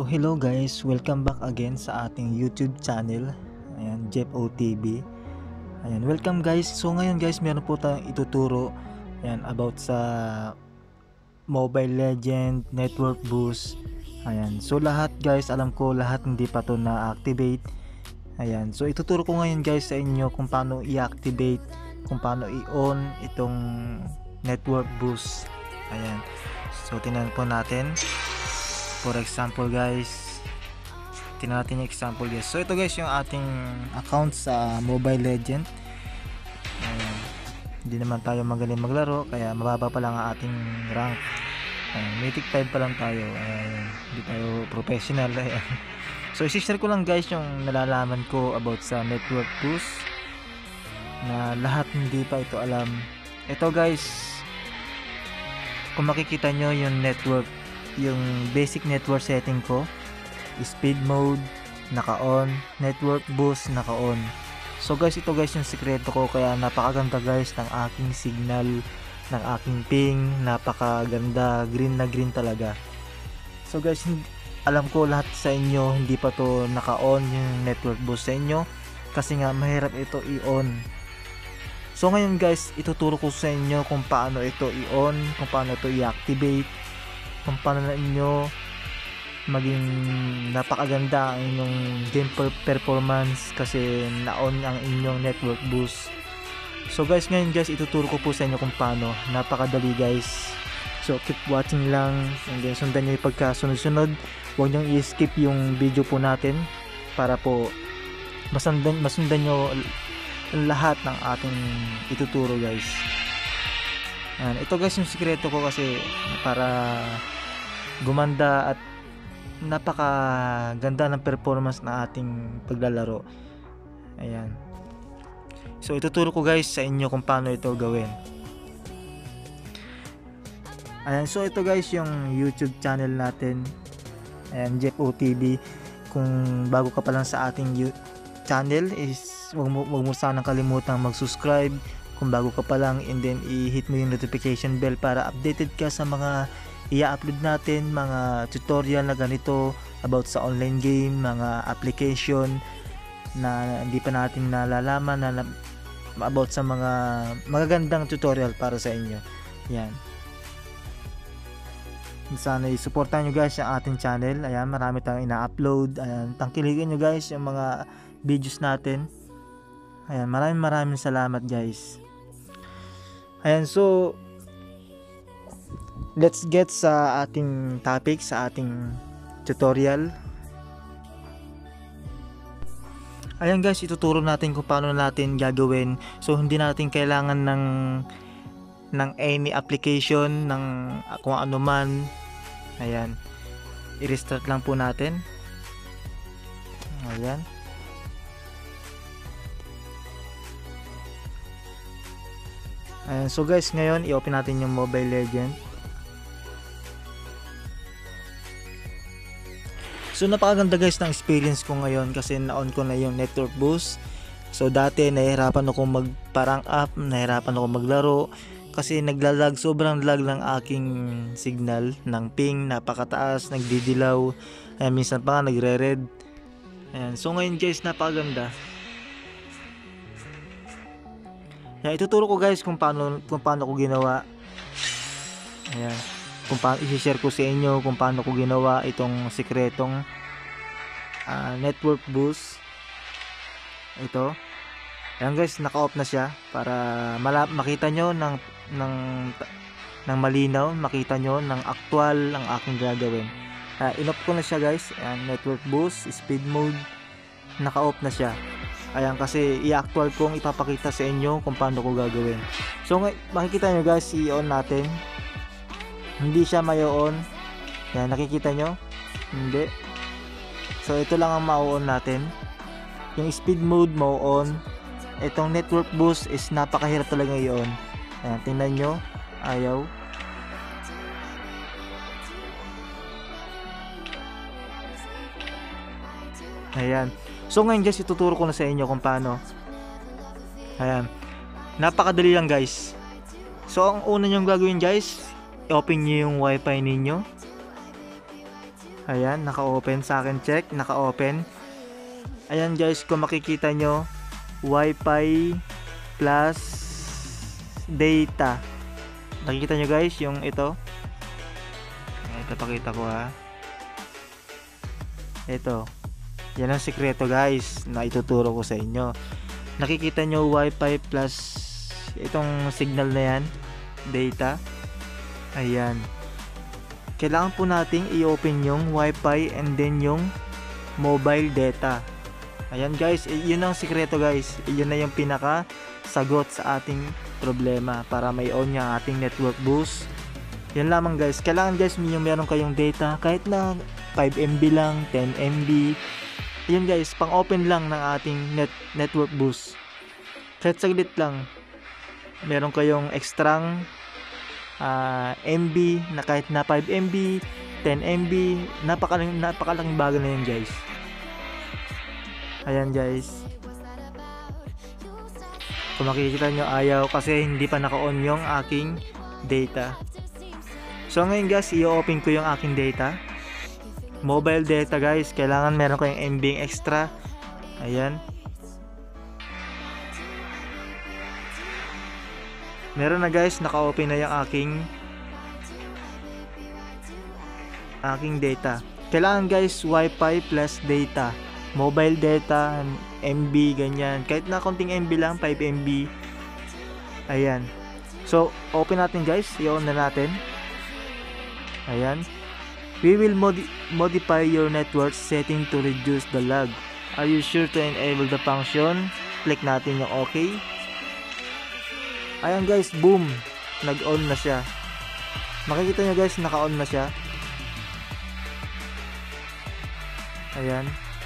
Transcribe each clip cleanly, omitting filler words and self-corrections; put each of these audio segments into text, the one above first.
Hello guys, welcome back again sa ating YouTube channel. Ayan, Jeff OTV. Ayan, welcome guys. So ngayon guys, meron po tayong ituturo ayan, about sa Mobile Legend Network Boost. Ayan, so lahat guys, alam ko lahat hindi pa to na-activate. Ayan, so ituturo ko ngayon guys sa inyo kung paano i-activate, kung paano i-on itong Network Boost. Ayan, so tingnan po natin. For example guys, tingnan natin yung example guys. So ito guys yung ating account sa Mobile Legend. Ayan. Hindi naman tayo magaling maglaro, kaya mababa pa lang ang ating rank. Ayan, Mythic 5 pa lang tayo. Ayan, hindi tayo professional. Ayan. So isi-share ko lang guys yung nalalaman ko about sa Network Boost na lahat hindi pa ito alam. Ito guys, kung makikita nyo yung network, yung basic network setting ko, speed mode naka-on, network boost naka-on. So guys, ito guys yung sikreto ko, kaya napakaganda guys ng aking signal, ng aking ping, napakaganda, green na green talaga. So guys, alam ko lahat sa inyo hindi pa to naka-on yung network boost sa inyo, kasi nga mahirap ito i-on. So ngayon guys, ituturo ko sa inyo kung paano ito i-on, kung paano ito i-activate, kung paano na inyo maging napakaganda ang inyong game performance kasi na-on ang inyong network boost. So guys, ngayon guys, ituturo ko po sa inyo kung paano. Napakadali guys. So keep watching lang and then sundan nyo yung pagkasunod-sunod. Huwag nyo i-skip yung video po natin para po masundan nyo lahat ng ating ituturo guys. Ito guys yung sikreto ko kasi para gumanda at napakaganda ng performance na ating paglalaro. Ayan. So ituturo ko guys sa inyo kung paano ito gawin. Ayan, so ito guys yung YouTube channel natin. Ayan, Jeff OTV. Kung bago ka pa lang sa ating channel is wag mo sanang kalimutang mag-subscribe kung bago ka pa lang, and then i-hit mo yung notification bell para updated ka sa mga i-upload natin, mga tutorial na ganito about sa online game, mga application na hindi pa natin nalalaman na about sa mga magagandang tutorial para sa inyo. Yan. Sana i-supportan nyo guys yung ating channel. Ayan, marami tayong ina-upload. Ayan, tangkilikin nyo guys yung mga videos natin. Ayan, maraming salamat guys. Ayan, so let's get sa ating topic, sa ating tutorial. Ayan guys, ituturo natin kung paano natin gagawin. So hindi natin kailangan ng any application, ng kung ano man. Ayan, i-restart lang po natin. Ayan. Ayan, so guys, ngayon i-open natin yung Mobile Legend. So napakaganda guys ng experience ko ngayon kasi na-on ko na yung network boost. So dati nahihirapan ako magparang up, nahihirapan ako maglaro kasi naglalag, sobrang lag ng aking signal ng ping, napakataas, nagdidilaw. Ayan, minsan pa nga nagre-red. Ayan, so ngayon guys, napakaganda. Ayan, ituturo ko guys kung paano ko ginawa. Ayan, kung paano i-share ko sa inyo kung paano ko ginawa itong sikretong network boost. Ito. Ayan guys, naka-off na siya para makita nyo ng malinaw, makita nyo ng actual ang aking gagawin. In-off ko na siya guys. Ayan, network boost, speed mode, naka-off na siya. Ayan, kasi i-actual kong ipapakita sa inyo kung paano ko gagawin. So makikita nyo guys, i-on natin. Hindi siya may-on. Ayan, nakikita nyo? Hindi. So ito lang ang ma-on natin. Yung speed mode mo-on. Itong network boost is napakahirap talaga i-on. Ayan, tingnan nyo. Ayaw. Ayan. So ngayon guys, ituturo ko na sa inyo kung paano. Ayan. Napakadali lang guys. So ang una nyong gagawin guys, i-open nyo yung wifi ninyo. Ayan, naka-open sa akin. Check, naka-open. Ayan guys, kung makikita nyo, Wi-Fi plus data. Nakikita nyo guys, yung ito. Ito, pakita ko ha. Ito. Yan ang sikreto guys, na ituturo ko sa inyo. Nakikita nyo, Wi-Fi plus itong signal na yan, data. Ayan. Kailangan po nating i-open yung Wi-Fi and then yung mobile data. Ayan guys, yun ang sikreto guys. Yun na yung pinaka sagot sa ating problema para may on yung ating network boost. Yan lamang guys. Kailangan guys yung meron kayong data kahit na 5 MB lang, 10 MB. Yun guys, pang open lang ng ating network boost. Kahit saglit lang. Meron kayong extrang MB na kahit na 5 MB, 10 MB, napakalaking bagay na yun guys. Ayan guys, kung makikita nyo, ayaw kasi hindi pa naka-on yung aking data. So ngayon guys, i-open ko yung aking data, mobile data guys. Kailangan meron kayong MB extra. Ayan, meron na guys, naka-open na yung aking data. Kailangan guys, Wi-Fi plus data, mobile data, MB, ganyan. Kahit na konting MB lang, 5 MB. Ayan. So, open natin guys. I-on na natin. Ayan. We will modify your network setting to reduce the lag. Are you sure to enable the function? Click natin yung OK. Ayan guys, boom. Nag-on na siya. Makikita nyo guys, naka-on na siya. Ayan.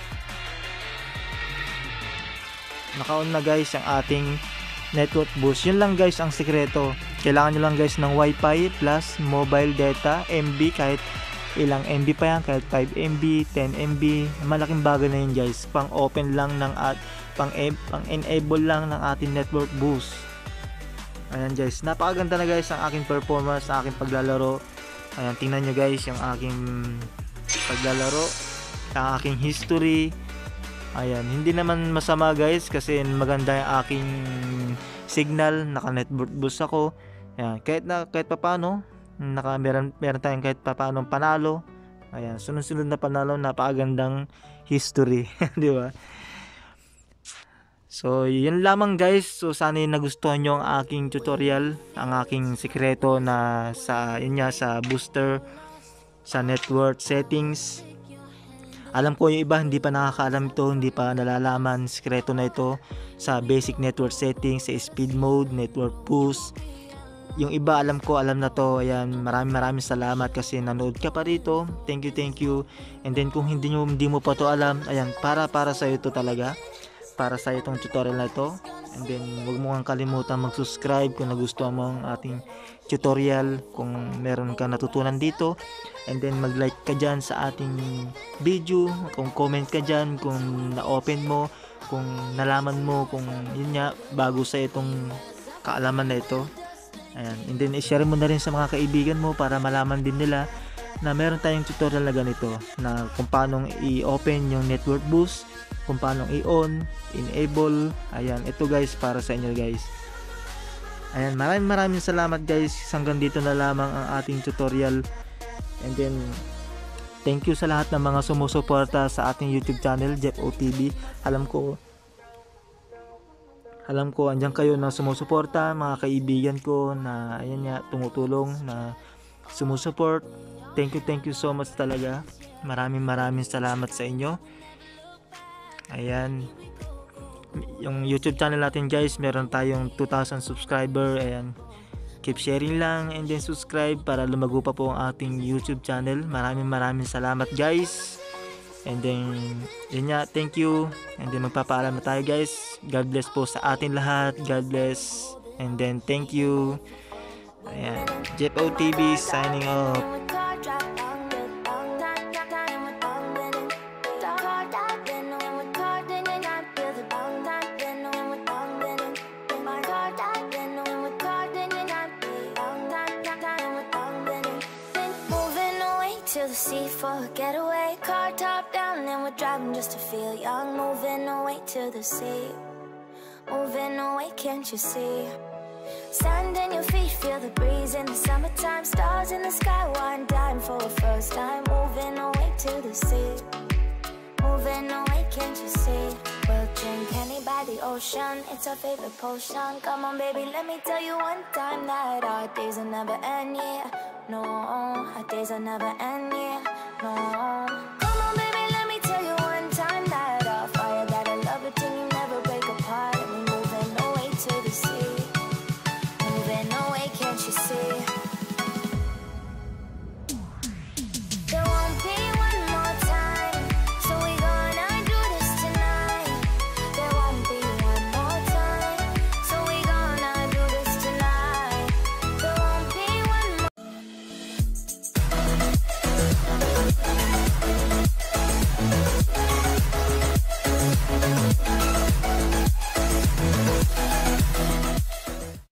Naka-on na guys ang ating network boost. Yun lang guys ang sikreto. Kailangan nyo lang guys ng Wi-Fi plus mobile data, MB, kahit ilang MB pa yan, kahit 5 MB, 10 MB. Malaking bagay na yun guys. Pang open lang ng pang enable lang ng ating network boost. Ayan guys, napakaganda na guys ang aking performance, ang aking paglalaro. Ayan, tingnan nyo guys yung aking paglalaro, ang aking history. Ayan, hindi naman masama guys kasi maganda yung aking signal, naka network boost ako. Ayan, kahit papaano, meron tayong kahit papaano panalo. Ayan, sunod-sunod na panalo, napakagandang history, di ba? So, yun lamang guys. So, sana nagustuhan nyo ang aking tutorial, ang aking sikreto na sa booster, sa network settings. Alam ko yung iba hindi pa nakakaalam ito, hindi pa nalalaman sikreto na ito sa basic network settings, sa speed mode, network boost. Yung iba alam na to. Ayan, maraming salamat kasi nanood ka pa rito. Thank you. And then kung hindi mo pa to alam, ayan, para sa iyo to talaga. Para sa itong tutorial na ito. And then huwag mo kang kalimutan mag-subscribe kung nagustuhan mo ang ating tutorial, kung meron ka natutunan dito. And then mag-like ka dyan sa ating video, kung comment ka dyan, kung na-open mo, kung nalaman mo, kung yun nga, bago sa itong kaalaman na ito. Ayan. And then i-share mo na rin sa mga kaibigan mo para malaman din nila na meron tayong tutorial na ganito, na kung paano i-open yung network boost, kung paano i-on, enable. Ayan, ito guys para sa inyo guys. Ayan, maraming salamat guys. Hanggang dito na lamang ang ating tutorial. And then thank you sa lahat ng mga sumusuporta sa ating YouTube channel, Jeff OTB. Alam ko andyan kayo na sumusuporta, mga kaibigan ko na ayan nga, tumutulong, na sumusuport. Thank you so much talaga. Maraming salamat sa inyo. Ayan, yung YouTube channel natin guys, meron tayong 2,000 subscriber. Ayan, keep sharing lang and then subscribe para lumago pa po ang ating YouTube channel. Maraming salamat guys. And then yun nga, thank you. And then magpapaalam na tayo guys. God bless po sa atin lahat. God bless. And then thank you. Ayan, Jeff OTB signing off. to the sea for a getaway. Car top down and we're driving just to feel young. Moving away to the sea, moving away, can't you see? Sand in your feet, feel the breeze in the summertime. Stars in the sky, one dime for a first time. Moving away to the sea, moving away, can't you see? We'll drink honey by the ocean, it's our favorite potion. Come on baby, let me tell you one time that our days will never end, yeah. No, our days will never end, yeah. No. Come on baby, let me tell you one time that our fire, that I love it till you never break apart. And we moving away to the sea, moving away, can't you see? There won't be one more time, so we gonna do this tonight. There won't be one more time, so we gonna do this tonight. There won't be one more.